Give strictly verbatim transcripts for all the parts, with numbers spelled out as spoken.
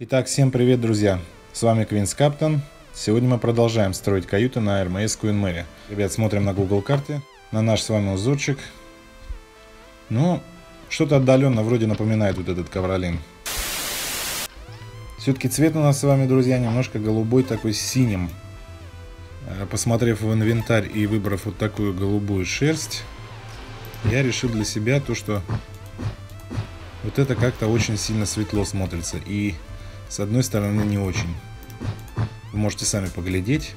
Итак, всем привет, друзья! С вами Квинс Каптан. Сегодня мы продолжаем строить каюты на эр эм эс Queen Mary. Ребят, смотрим на Google карты, на наш с вами узорчик. Ну, что-то отдаленно вроде напоминает вот этот ковролин. Все-таки цвет у нас с вами, друзья, немножко голубой, такой с синим. Посмотрев в инвентарь и выбрав вот такую голубую шерсть, я решил для себя то, что вот это как-то очень сильно светло смотрится. И с одной стороны не очень. Вы можете сами поглядеть.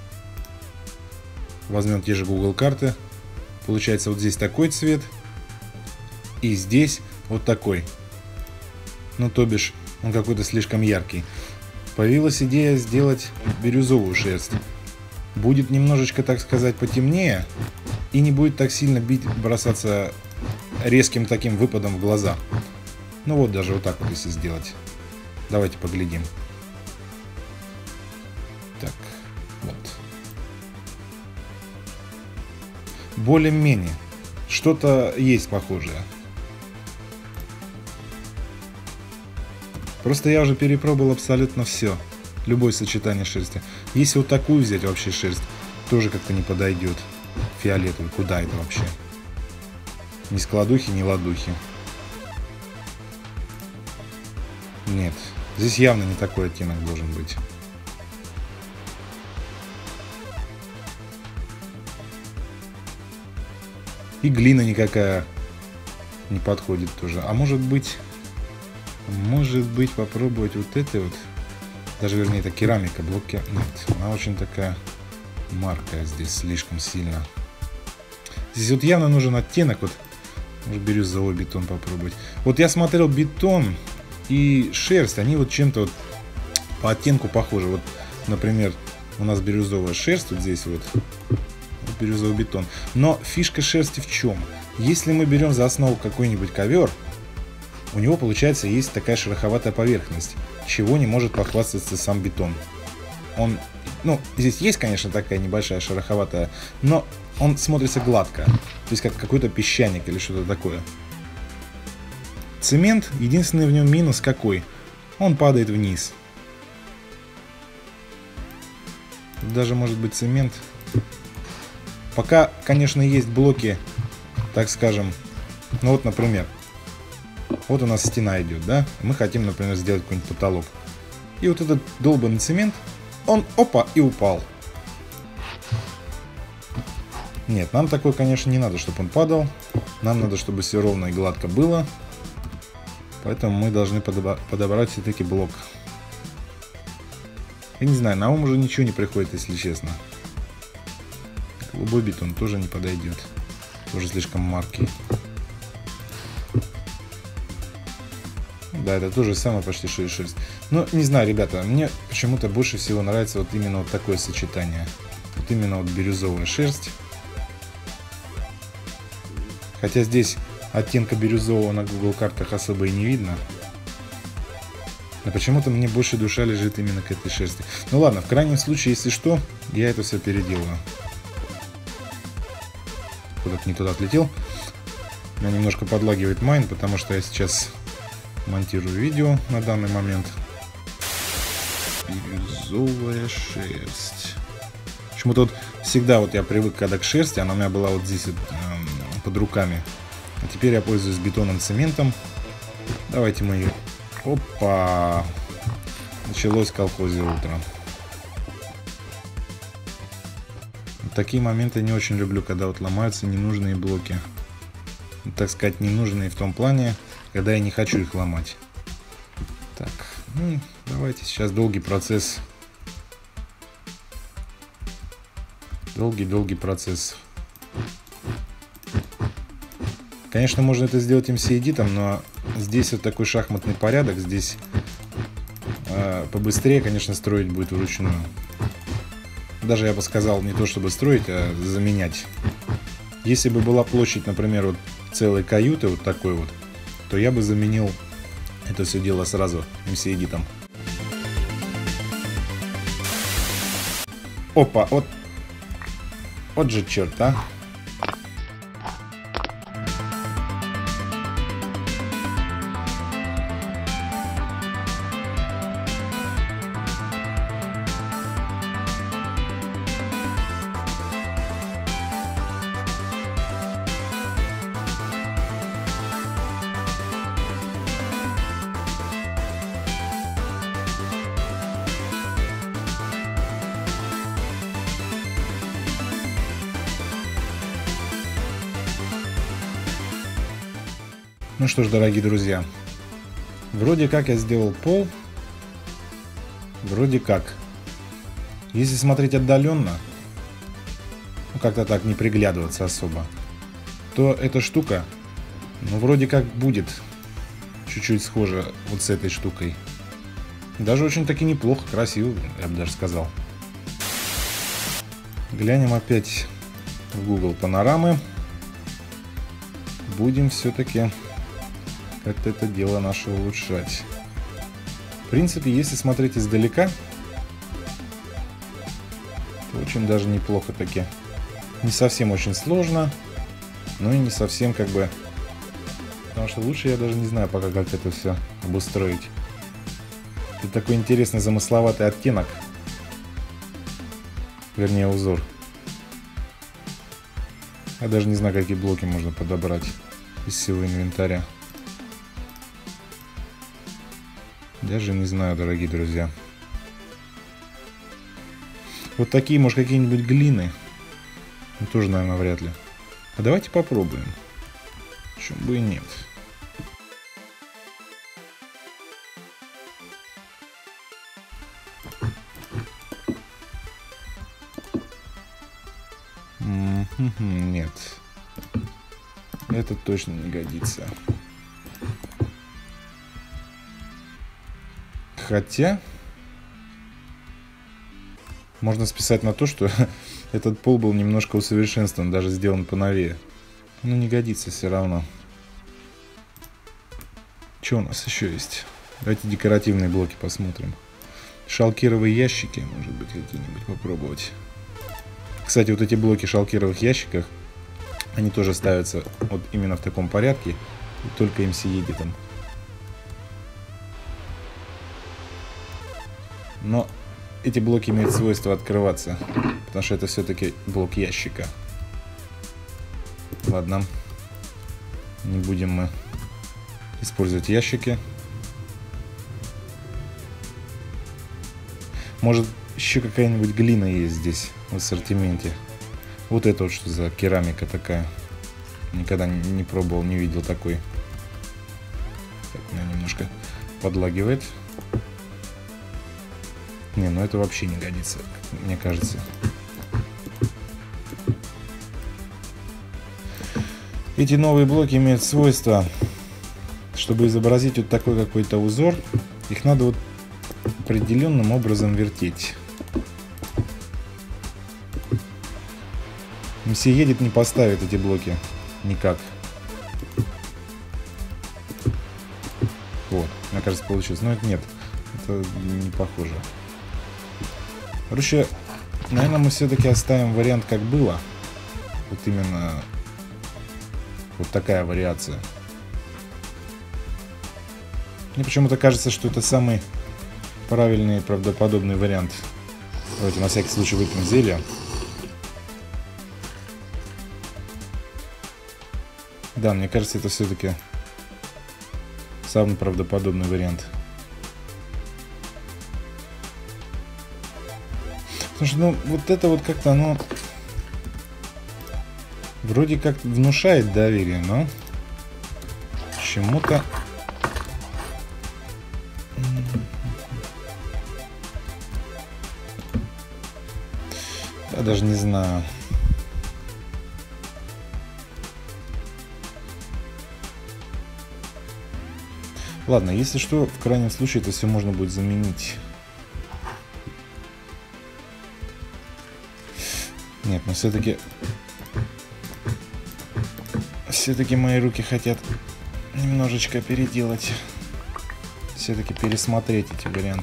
Возьмем те же Google карты. Получается вот здесь такой цвет. И здесь вот такой. Ну, то бишь, он какой-то слишком яркий. Появилась идея сделать бирюзовую шерсть. Будет немножечко, так сказать, потемнее. И не будет так сильно бить, бросаться резким таким выпадом в глаза. Ну вот, даже вот так вот если сделать. Давайте поглядим. Так, вот. Более-менее. Что-то есть похожее. Просто я уже перепробовал абсолютно все. Любое сочетание шерсти. Если вот такую взять вообще шерсть, тоже как-то не подойдет. Фиолетовый. Куда это вообще? Ни складухи, ни ладухи. Нет. Здесь явно не такой оттенок должен быть. И глина никакая не подходит тоже. А может быть... Может быть попробовать вот это вот. Даже вернее это керамика. Блоки... Нет. Она очень такая маркая здесь слишком сильно. Здесь вот явно нужен оттенок. Вот. Может бирюзовый бетон попробовать. Вот я смотрел бетон и шерсть, они вот чем-то вот по оттенку похожи. Вот, например, у нас бирюзовая шерсть вот здесь вот, вот бирюзовый бетон. Но фишка шерсти в чем? Если мы берем за основу какой-нибудь ковер, у него получается есть такая шероховатая поверхность, чего не может похвастаться сам бетон. Он, ну, здесь есть, конечно, такая небольшая шероховатая, но он смотрится гладко, то есть как какой-то песчаник или что-то такое. Цемент, единственный в нем минус какой? Он падает вниз. Даже может быть цемент. Пока, конечно, есть блоки, так скажем, ну вот, например, вот у нас стена идет, да? Мы хотим, например, сделать какой-нибудь потолок. И вот этот долбанный цемент, он опа и упал. Нет, нам такое, конечно, не надо, чтобы он падал. Нам надо, чтобы все ровно и гладко было. Поэтому мы должны подобрать все-таки блок. Я не знаю, на ум уже ничего не приходит, если честно. Голубой бетон тоже не подойдет. Тоже слишком маркий. Да, это тоже самое почти что и шерсть. Но не знаю, ребята, мне почему-то больше всего нравится вот именно вот такое сочетание. Вот именно вот бирюзовая шерсть. Хотя здесь оттенка бирюзового на Google картах особо и не видно. Но почему-то мне больше душа лежит именно к этой шерсти. Ну ладно, в крайнем случае, если что, я это все переделаю. Куда-то не туда отлетел. Меня немножко подлагивает майн, потому что я сейчас монтирую видео на данный момент. Бирюзовая шерсть. Почему-то вот всегда вот я привык, когда к шерсти, она у меня была вот здесь вот, э, под руками. А теперь я пользуюсь бетоном, цементом. Давайте мы ее... Опа! Началось в колхозе утро. Вот такие моменты я не очень люблю, когда вот ломаются ненужные блоки. Так сказать, ненужные в том плане, когда я не хочу их ломать. Так, ну, давайте сейчас долгий процесс. Долгий-долгий процесс. Конечно, можно это сделать эм си эй ди, но здесь вот такой шахматный порядок. Здесь э, побыстрее, конечно, строить будет вручную. Даже я бы сказал, не то чтобы строить, а заменять. Если бы была площадь, например, вот целой каюты, вот такой вот, то я бы заменил это все дело сразу эм си эй ди там. Опа, вот, вот же черт, а. Ну что ж, дорогие друзья, вроде как я сделал пол. Вроде как. Если смотреть отдаленно, ну как-то так не приглядываться особо, то эта штука, ну вроде как будет чуть-чуть схожа вот с этой штукой. Даже очень-таки неплохо, красиво, я бы даже сказал. Глянем опять в Google панорамы. Будем все-таки как-то это дело наше улучшать. В принципе, если смотреть издалека, то очень даже неплохо таки. Не совсем очень сложно, но и не совсем как бы... Потому что лучше я даже не знаю пока, как это все обустроить. Это такой интересный замысловатый оттенок. Вернее, узор. Я даже не знаю, какие блоки можно подобрать из всего инвентаря. Даже не знаю, дорогие друзья. Вот такие, может, какие-нибудь глины. Ну, тоже, наверное, вряд ли. А давайте попробуем. Почему бы и нет. Нет. Это точно не годится. Хотя... Можно списать на то, что этот пол был немножко усовершенствован, даже сделан поновее. Но не годится все равно. Что у нас еще есть? Давайте декоративные блоки посмотрим. Шалкировые ящики, может быть, какие-нибудь попробовать. Кстати, вот эти блоки в шалкировых ящиках, они тоже ставятся вот именно в таком порядке, только эм си Edit. Но эти блоки имеют свойство открываться, потому что это все-таки блок ящика. Ладно, не будем мы использовать ящики. Может, еще какая-нибудь глина есть здесь в ассортименте. Вот это вот что за керамика такая. Никогда не пробовал, не видел такой. Так, меня немножко подлагивает. Не, ну это вообще не годится, мне кажется. Эти новые блоки имеют свойство, чтобы изобразить вот такой какой-то узор, их надо вот определенным образом вертеть. эм си Edit не поставит эти блоки никак. Вот, мне кажется, получилось. Но это нет, это не похоже. Короче, наверное, мы все-таки оставим вариант, как было. Вот именно вот такая вариация. Мне почему-то кажется, что это самый правильный, правдоподобный вариант. Давайте на всякий случай выпьем зелье. Да, мне кажется, это все-таки самый правдоподобный вариант. Потому что, ну, вот это вот как-то, оно вроде как внушает доверие, но почему-то... Я даже не знаю. Ладно, если что, в крайнем случае это все можно будет заменить. Нет, но все-таки... Все-таки мои руки хотят немножечко переделать. Все-таки пересмотреть эти варианты.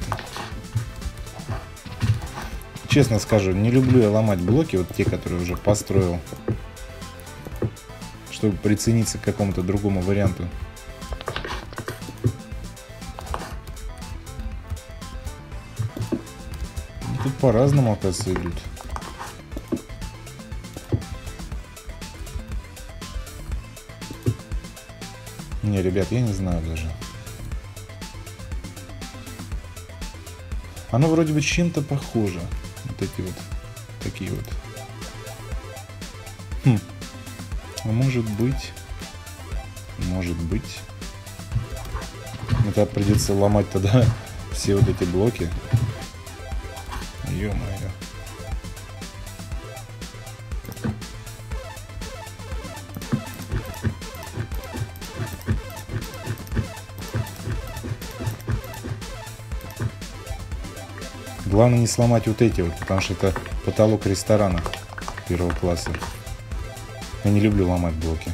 Честно скажу, не люблю я ломать блоки, вот те, которые уже построил, чтобы прицениться к какому-то другому варианту. И тут по-разному, оказывается, идут. Не, ребят, я не знаю даже. Оно вроде бы чем-то похоже. Вот эти вот, такие вот. Хм. А может быть... Может быть. Это придется ломать тогда все вот эти блоки. Ё-моё. Главное не сломать вот эти вот, потому что это потолок ресторана первого класса. Я не люблю ломать блоки.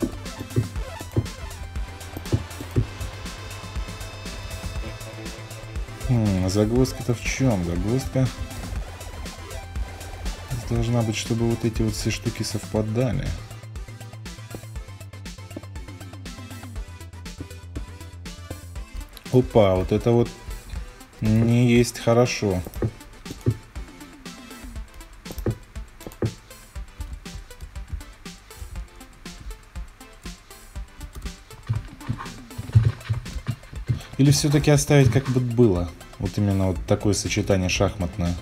Хм, загвоздка-то в чем? Загвоздка должна быть, чтобы вот эти вот все штуки совпадали. Опа, вот это вот не есть хорошо. Или все-таки оставить как бы было? Вот именно вот такое сочетание шахматное.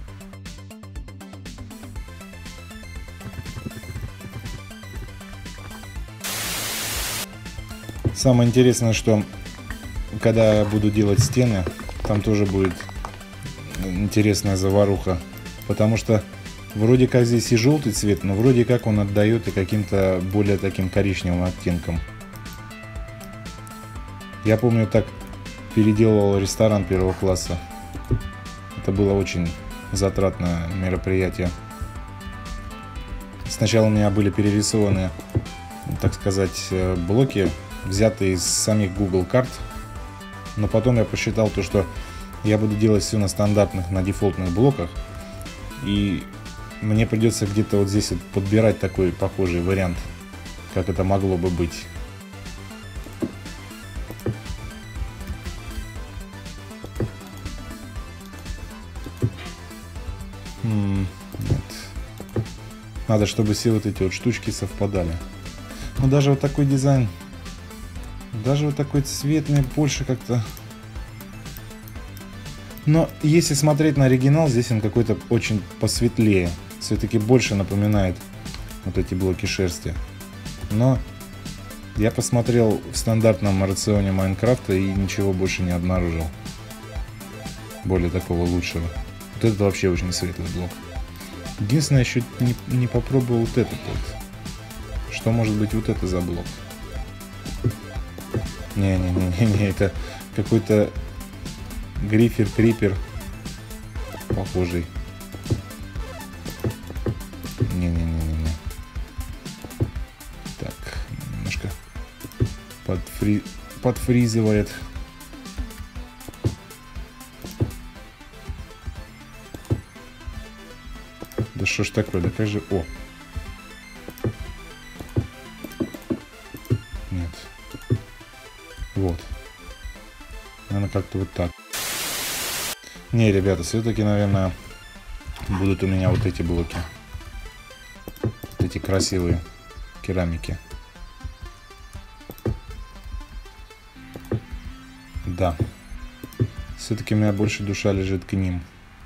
Самое интересное, что когда я буду делать стены, там тоже будет интересная заваруха. Потому что вроде как здесь и желтый цвет, но вроде как он отдает и каким-то более таким коричневым оттенком. Я помню, так переделывал ресторан первого класса. Это было очень затратное мероприятие. Сначала у меня были перерисованы, так сказать, блоки, взятые из самих Google карт. Но потом я посчитал то, что я буду делать все на стандартных, на дефолтных блоках. И мне придется где-то вот здесь вот подбирать такой похожий вариант, как это могло бы быть. М-м, нет. Надо, чтобы все вот эти вот штучки совпадали. Но даже вот такой дизайн, даже вот такой цвет мне больше как-то... Но если смотреть на оригинал, здесь он какой-то очень посветлее. Все-таки больше напоминает вот эти блоки шерсти. Но я посмотрел в стандартном рационе Майнкрафта и ничего больше не обнаружил. Более такого лучшего. Вот этот вообще очень светлый блок. Единственное, еще не, не попробовал вот этот вот. Что может быть вот это за блок? Не-не-не-не, это какой-то грифер, крипер похожий. Не-не-не-не-не. Так, немножко подфри... подфризывает. Да что ж такое, да как же... О! Нет. Вот. Наверное, как-то вот так. Не, ребята, все-таки, наверное, будут у меня вот эти блоки. Вот эти красивые керамики. Да. Все-таки у меня больше душа лежит к ним.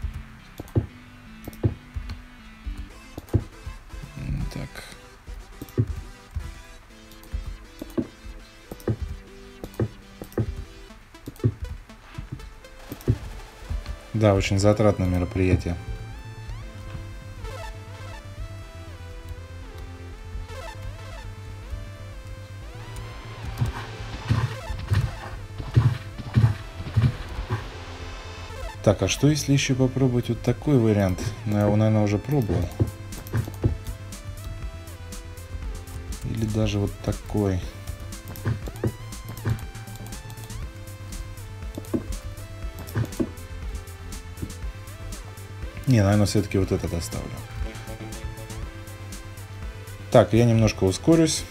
Так. Да, очень затратное мероприятие. Так, а что если еще попробовать вот такой вариант? Ну, я его, наверное, уже пробовал. Или даже вот такой. Не, наверное, все-таки вот этот оставлю. Так, я немножко ускорюсь.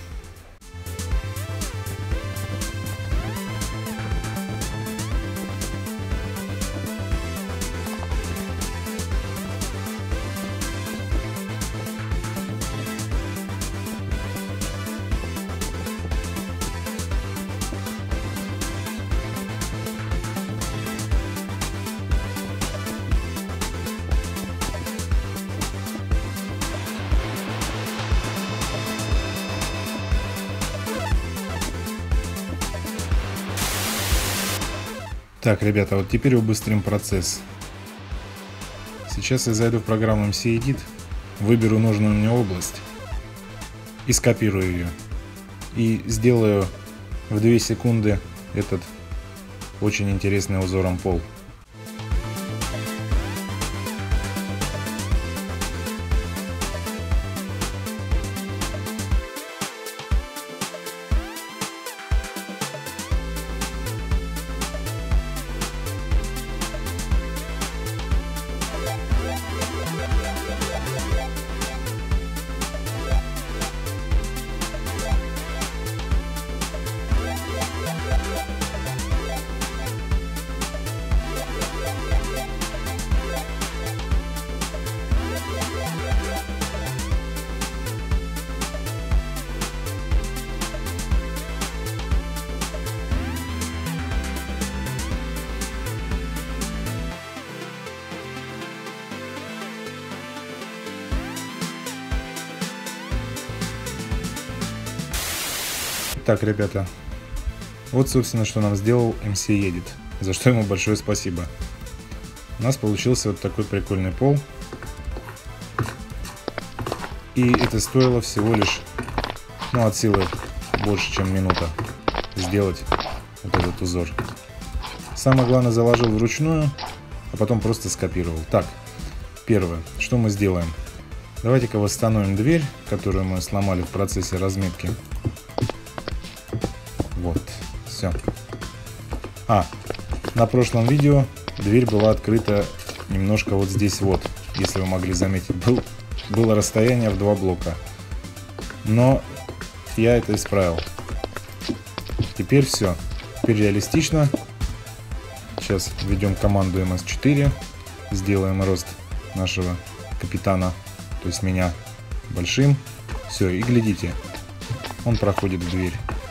Так, ребята, вот теперь убыстрим процесс. Сейчас я зайду в программу эм си Edit, выберу нужную мне область и скопирую ее. И сделаю в две секунды этот очень интересный узором пол. Так, ребята, вот, собственно, что нам сделал эм си Edit, за что ему большое спасибо. У нас получился вот такой прикольный пол. И это стоило всего лишь, ну, от силы больше, чем минута сделать вот этот узор. Самое главное, заложил вручную, а потом просто скопировал. Так, первое, что мы сделаем? Давайте-ка восстановим дверь, которую мы сломали в процессе разметки. Вот, все. А, на прошлом видео дверь была открыта немножко вот здесь вот, если вы могли заметить. Был, было расстояние в два блока. Но я это исправил. Теперь все. Теперь реалистично. Сейчас введем команду эм эс четыре. Сделаем рост нашего капитана, то есть меня, большим. Все, и глядите. Он проходит в дверь.